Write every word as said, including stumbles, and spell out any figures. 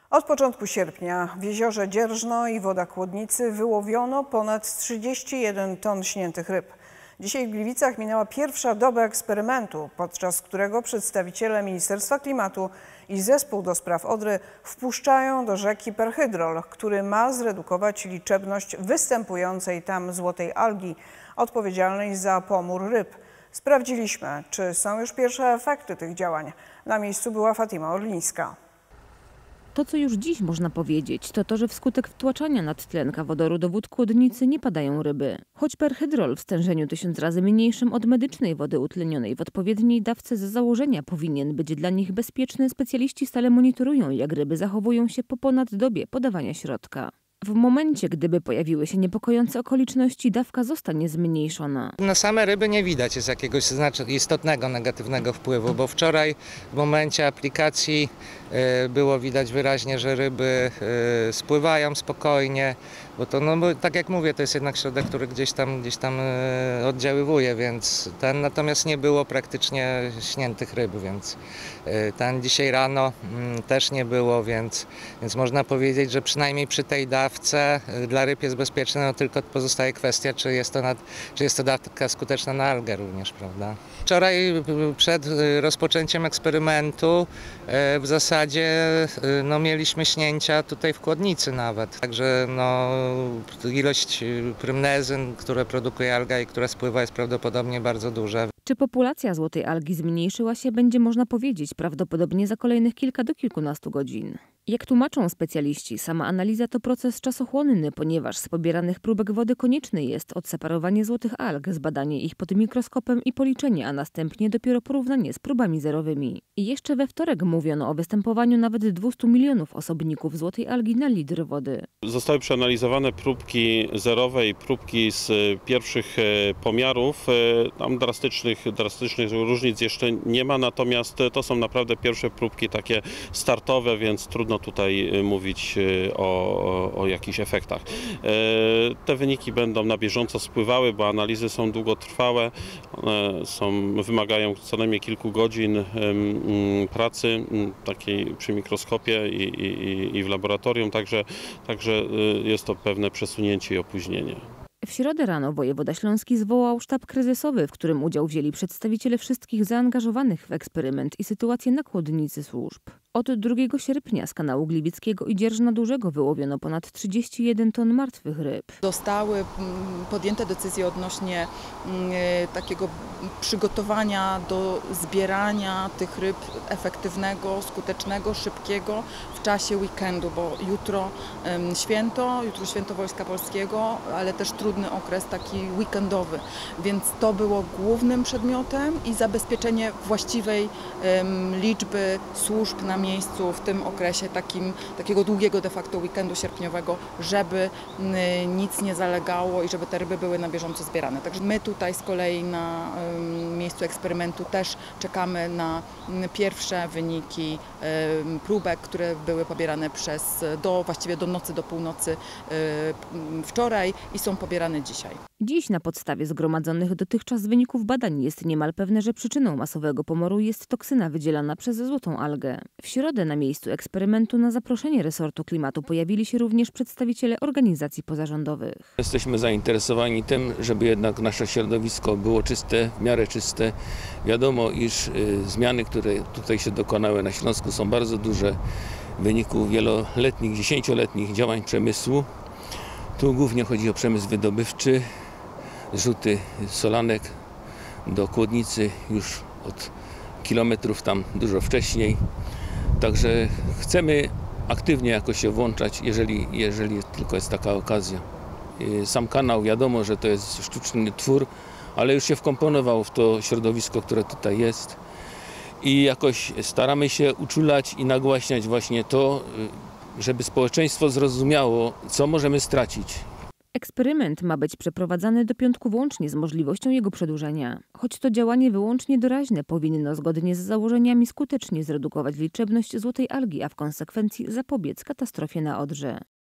Od początku sierpnia w jeziorze Dzierżno i wodach Chłodnicy wyłowiono ponad trzydzieści jeden ton śniętych ryb. Dzisiaj w Gliwicach minęła pierwsza doba eksperymentu, podczas którego przedstawiciele Ministerstwa Klimatu i Zespół do spraw Odry wpuszczają do rzeki perhydrol, który ma zredukować liczebność występującej tam złotej algi, odpowiedzialnej za pomór ryb. Sprawdziliśmy, czy są już pierwsze efekty tych działań. Na miejscu była Fatima Orlińska. To, co już dziś można powiedzieć, to to, że wskutek wtłaczania nadtlenka wodoru do wód Chłodnicy nie padają ryby. Choć perhydrol w stężeniu tysiąc razy mniejszym od medycznej wody utlenionej w odpowiedniej dawce z założenia powinien być dla nich bezpieczny, specjaliści stale monitorują, jak ryby zachowują się po ponad dobie podawania środka. W momencie, gdyby pojawiły się niepokojące okoliczności, dawka zostanie zmniejszona. Na same ryby nie widać jest jakiegoś znaczy istotnego negatywnego wpływu, bo wczoraj w momencie aplikacji było widać wyraźnie, że ryby spływają spokojnie, bo to, no, bo tak jak mówię, to jest jednak środek, który gdzieś tam, gdzieś tam oddziaływuje, więc ten natomiast nie było praktycznie śniętych ryb, więc ten dzisiaj rano też nie było, więc, więc można powiedzieć, że przynajmniej przy tej dawce dla ryb jest bezpieczne, no tylko pozostaje kwestia, czy jest to, nad, czy jest to dawka skuteczna na algę również, prawda? Wczoraj przed rozpoczęciem eksperymentu w zasadzie no, mieliśmy śnięcia tutaj w Chłodnicy nawet, także no, ilość prymnezyn, które produkuje alga i która spływa, jest prawdopodobnie bardzo duża. Czy populacja złotej algi zmniejszyła się, będzie można powiedzieć prawdopodobnie za kolejnych kilka do kilkunastu godzin. Jak tłumaczą specjaliści, sama analiza to proces czasochłonny, ponieważ z pobieranych próbek wody konieczne jest odseparowanie złotych alg, zbadanie ich pod mikroskopem i policzenie, a następnie dopiero porównanie z próbami zerowymi. I jeszcze we wtorek mówiono o występowaniu nawet dwustu milionów osobników złotej algi na litr wody. Zostały przeanalizowane próbki zerowe i próbki z pierwszych pomiarów. Tam drastycznych, drastycznych różnic jeszcze nie ma, natomiast to są naprawdę pierwsze próbki takie startowe, więc trudno tutaj mówić o, o, o jakichś efektach. Te wyniki będą na bieżąco spływały, bo analizy są długotrwałe, są, wymagają co najmniej kilku godzin pracy takiej przy mikroskopie i, i, i w laboratorium, także, także jest to pewne przesunięcie i opóźnienie. W środę rano wojewoda śląski zwołał sztab kryzysowy, w którym udział wzięli przedstawiciele wszystkich zaangażowanych w eksperyment i sytuację na Chłodnicy służb. Od drugiego sierpnia z kanału Gliwickiego i Dzierżna Dużego wyłowiono ponad trzydzieści jeden ton martwych ryb. Zostały podjęte decyzje odnośnie takiego przygotowania do zbierania tych ryb efektywnego, skutecznego, szybkiego w czasie weekendu, bo jutro święto, jutro święto Wojska Polskiego, ale też trudny okres taki weekendowy, więc to było głównym przedmiotem i zabezpieczenie właściwej liczby służb na miejscu w tym okresie takim, takiego długiego de facto weekendu sierpniowego, żeby nic nie zalegało i żeby te ryby były na bieżąco zbierane. Także my tutaj z kolei na miejscu eksperymentu też czekamy na pierwsze wyniki próbek, które były pobierane przez do właściwie do nocy, do północy wczoraj i są pobierane dzisiaj. Dziś na podstawie zgromadzonych dotychczas wyników badań jest niemal pewne, że przyczyną masowego pomoru jest toksyna wydzielana przez złotą algę. W środę na miejscu eksperymentu na zaproszenie resortu klimatu pojawili się również przedstawiciele organizacji pozarządowych. Jesteśmy zainteresowani tym, żeby jednak nasze środowisko było czyste, w miarę czyste. Wiadomo, iż y, zmiany, które tutaj się dokonały na Śląsku, są bardzo duże w wyniku wieloletnich, dziesięcioletnich działań przemysłu. Tu głównie chodzi o przemysł wydobywczy, zrzuty solanek do Chłodnicy już od kilometrów tam dużo wcześniej. Także chcemy aktywnie jakoś się włączać, jeżeli, jeżeli tylko jest taka okazja. Sam kanał, wiadomo, że to jest sztuczny twór, ale już się wkomponował w to środowisko, które tutaj jest. I jakoś staramy się uczulać i nagłaśniać właśnie to, żeby społeczeństwo zrozumiało, co możemy stracić. Eksperyment ma być przeprowadzany do piątku włącznie z możliwością jego przedłużenia. Choć to działanie wyłącznie doraźne powinno zgodnie z założeniami skutecznie zredukować liczebność złotej algi, a w konsekwencji zapobiec katastrofie na Odrze.